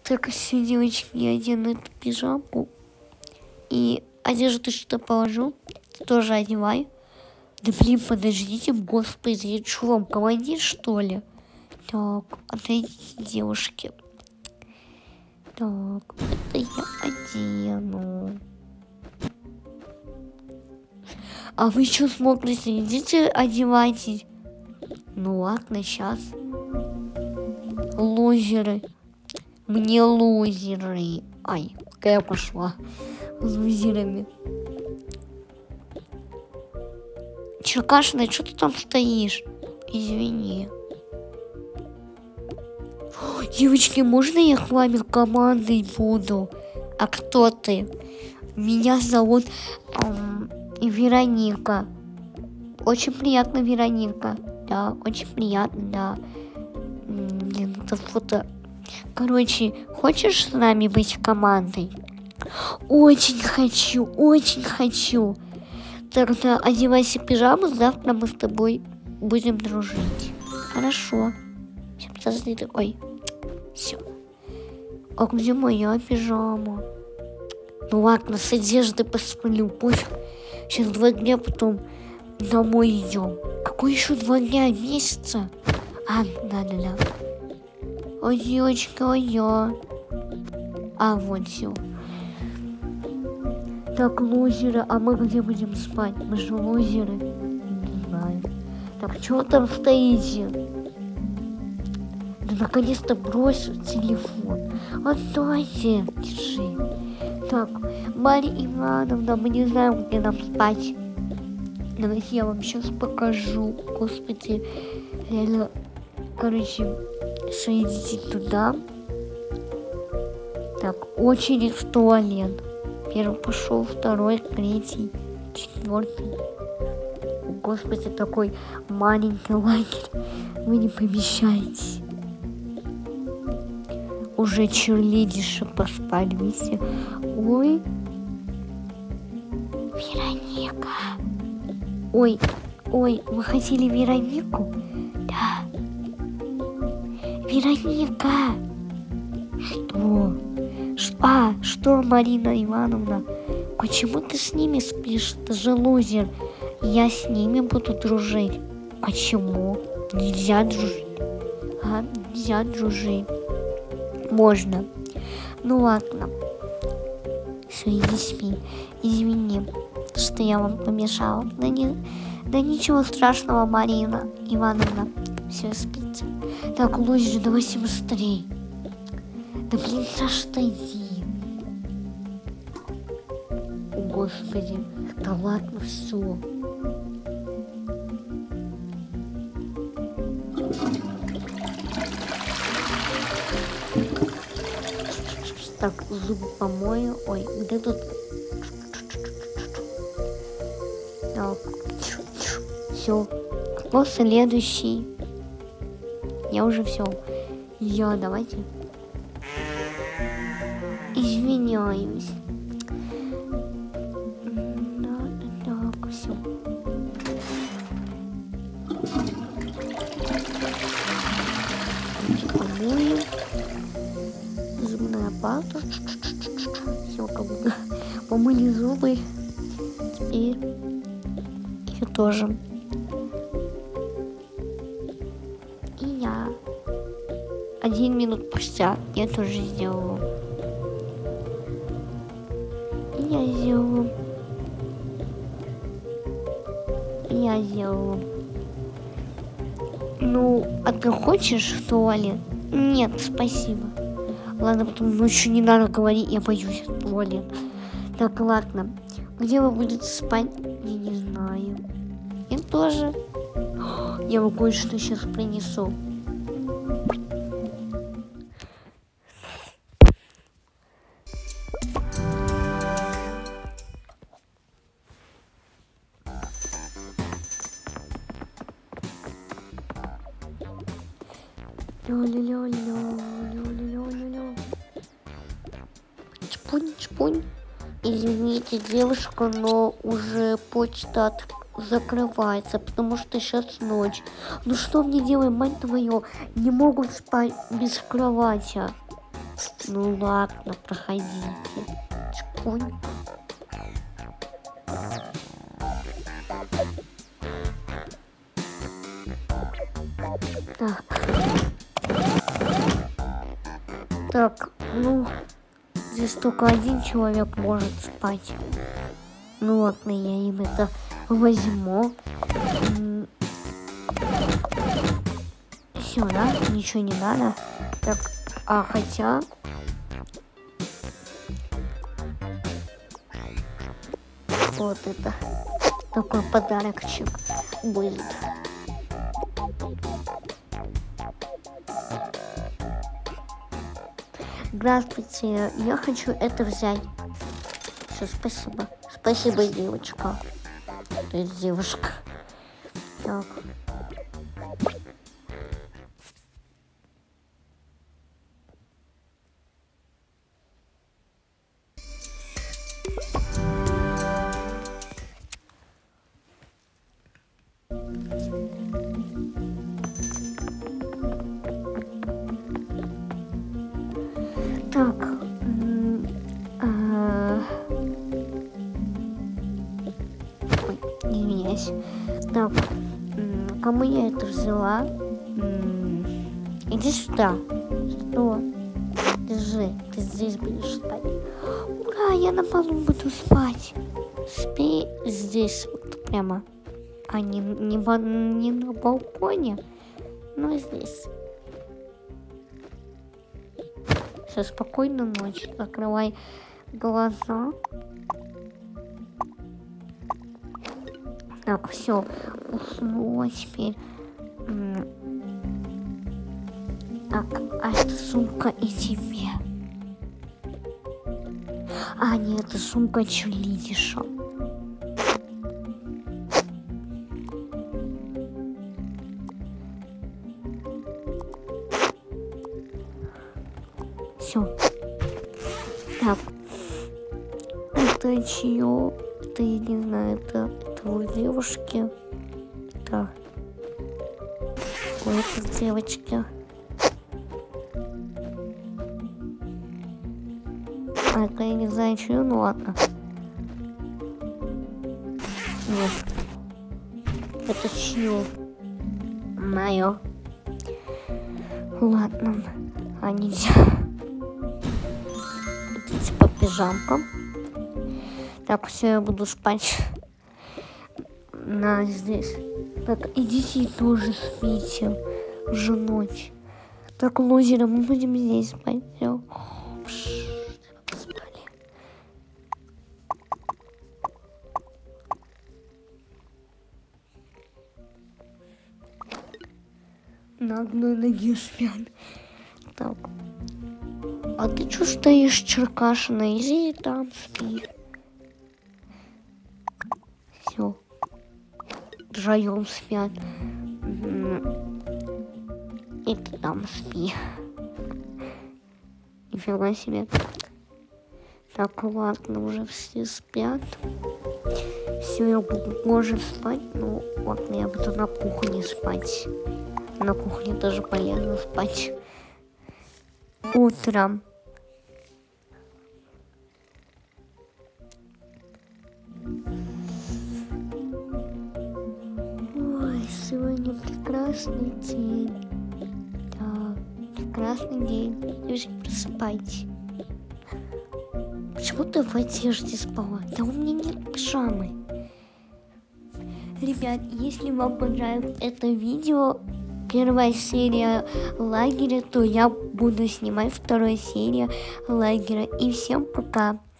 Так, все, девочки, я одену эту пижамку. И одежду что положу. Тоже одевай. Да блин, подождите, господи, я что, вам командир, что ли? Так, отойдите, девушки. Так, это я одену. А вы что смотрите? Идите одевайтесь. Ну ладно, сейчас. Лузеры. Мне лузеры. Ай, какая пошла. Лузерами. Черкашина, что ты там стоишь? Извини. Девочки, можно я к вами командой буду? А кто ты? Меня зовут Вероника. Очень приятно, Вероника. Да, очень приятно, да. Блин, это фото. Короче, хочешь с нами быть командой? Очень хочу, очень хочу. Тогда одевайся в пижаму, завтра мы с тобой будем дружить. Хорошо. Ой, все. А где моя пижама? Ну ладно, с одеждой посплю, пофиг. Сейчас 2 дня, потом домой идем. Какой еще 2 дня? Месяца? А, да. Ой, девочка, я. А, вот все. Так, лузеры, а мы где будем спать? Мы же лузеры. Не знаю. Так, чего там стоите? Да наконец-то бросил телефон. Отдайте, держи. Так, Марья Ивановна, мы не знаем, где нам спать. Давайте я вам сейчас покажу. Господи, реально, короче, что идите туда. Так, очередь в туалет. Первый пошел, 2, 3, 4. Господи, такой маленький лагерь. Вы не помещаетесь. Уже черлидиши поспали вместе. Ой. Вероника. Ой, вы хотели Веронику? Да. Вероника. Что, Марина Ивановна? Почему ты с ними спишь? Ты же лузер. Я с ними буду дружить. Почему? Нельзя дружить. А, нельзя дружить. Можно. Ну ладно. Все, иди спи. Извини, что я вам помешала. Да ничего страшного, Марина Ивановна. Все, спите. Так, лузер, давайте быстрей. Да блин, Саша, иди. Господи, да ладно, все. Так, зубы помою. Ой, где тут? Так, все. Кто следующий? Я уже все. Давайте. Извиняюсь. Так, все. Помою. Зубная паста. Все, как бы помыли зубы. Теперь я тоже. И я. 1 минут спустя я тоже сделала. Я сделала. Ну, а ты хочешь в туалет? Нет, спасибо. Ладно, потом ночью не надо говорить, я боюсь в туалет. Так, ладно. Где вы будете спать? Я не знаю. Я тоже. Я вам кое-что сейчас принесу. Чпунь. Извините, девушка, но уже почта закрывается, потому что сейчас ночь. Ну что мне делать, мать твою? Не могут спать без кровати. Ну ладно, проходите. Чпунь. Так. Так, ну, здесь только один человек может спать. Ну ладно, я им это возьму. Все, да? Ничего не надо. Так, хотя... Вот это. Такой подарочек будет. Здравствуйте, я хочу это взять. Все, спасибо. Спасибо, девочка. То есть девушка. Так. Так, ой, извиняюсь. Так, кому я это взяла? Иди сюда. Что? Держи, ты здесь будешь спать. Ура, я на полу буду спать. Спи здесь вот прямо. А не на балконе, но здесь. Все, спокойной ночи. Закрывай глаза. Так, все, уснула теперь. Так, а это сумка и тебе. А, нет, это сумка Чулидиша. Все. Так. Это чье? Это, я не знаю, это у девушки. Так. У этой девочки. А это я не знаю, чье, ну ладно. Нет. Это чье? Мое. Ладно. А нельзя. Это типа пижамка. Так, все, я буду спать. На здесь. Так, идите тоже спите. Уже ночь. Так, лузеры, мы будем здесь спать. Все. На одной ноге спят. Так. А ты что стоишь, черкашина? Иди там спи. Все. Вдвоем спят. И ты там спи. Нифига себе. Так, ладно, уже все спят. Все, я буду позже спать. Ну, ладно, я буду на кухне спать. На кухне тоже полезно спать. Утром. Ой, сегодня прекрасный день. Да, прекрасный день. Девочки, просыпайтесь. Почему ты в одежде спала? Да у меня нет пижамы. Ребят, если вам понравилось это видео, первая серия лагеря, то я буду снимать вторую серию лагеря. И всем пока.